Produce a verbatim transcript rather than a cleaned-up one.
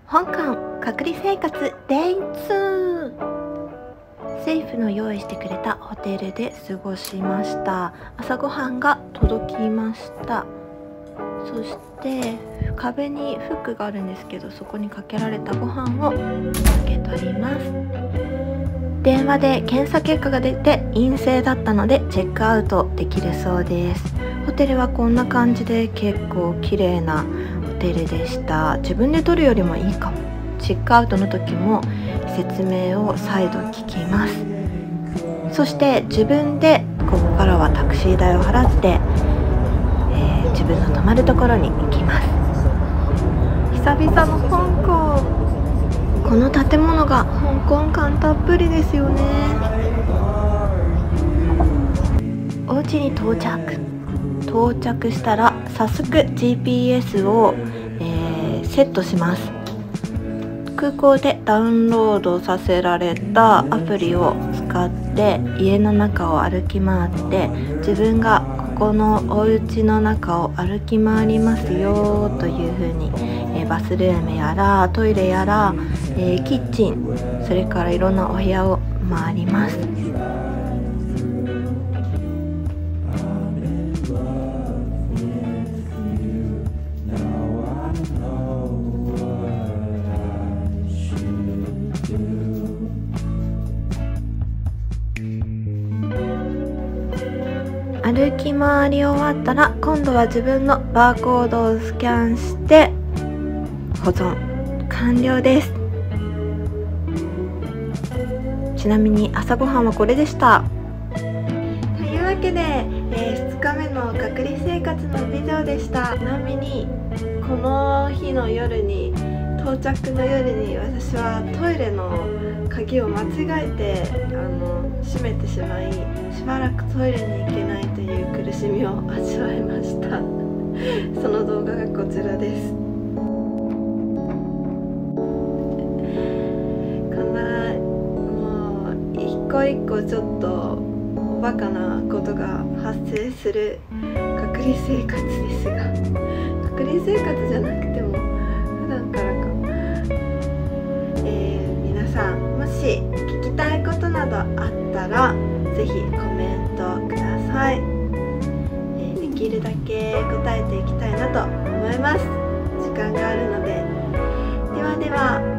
香港隔離生活 デイツー。 政府の用意してくれたホテルで過ごしました。朝ごはんが届きました。そして壁にフックがあるんですけど、そこにかけられたご飯を受け取ります。電話で検査結果が出て陰性だったのでチェックアウトできるそうです。ホテルはこんな感じで結構綺麗なホテルでした。自分で取るよりもいいかも。チェックアウトの時も説明を再度聞きます。そして自分でここからはタクシー代を払って、えー、自分の泊まるところに行きます。久々の香港。この建物が香港感たっぷりですよね。お家に到着到着したら早速 ジーピーエス を、えー、セットします。空港でダウンロードさせられたアプリを使って家の中を歩き回って、自分がここのお家の中を歩き回りますよというふうに、えー、バスルームやらトイレやら、えー、キッチン、それからいろんなお部屋を回ります。歩き回り終わったら今度は自分のバーコードをスキャンして保存完了です。ちなみに朝ごはんはこれでした。というわけで、えー、ふつかめの隔離生活のビデオでした。ちなみにこの日の夜に到着の夜に私はトイレの鍵を間違えてあの閉めてしまい、しばらくトイレに行けないという苦しみを味わいました。その動画がこちらです。こんなもう一個一個ちょっとおバカなことが発生する隔離生活ですが、隔離生活じゃなくても普段からか、えー、皆さんもし聞きたいことなどあったらぜひコメントください。えー、できるだけ答えていきたいなと思います。時間があるので。ではでは。